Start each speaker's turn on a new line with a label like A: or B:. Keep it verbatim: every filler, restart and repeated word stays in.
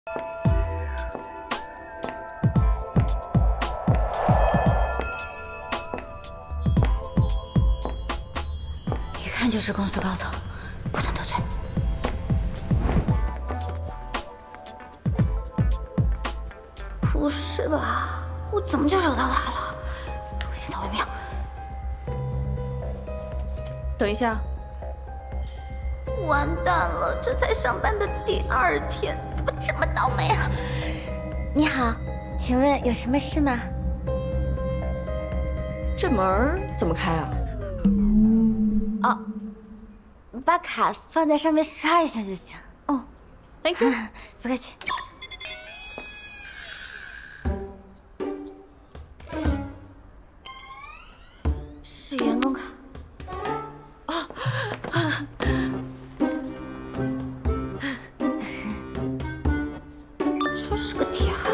A: 一看就是公司高层，不能得罪。不是吧？我怎么就惹到他了？我现在回命。
B: 等一下。
A: 完蛋了，这才上班的第二天，怎么这么倒霉啊？你好，请问有什么事吗？
B: 这门儿怎么开啊？
A: 哦，把卡放在上面刷一下就行。
B: 哦 ，Thank you，
A: 不客气。是员工卡。哦。这是个铁汉。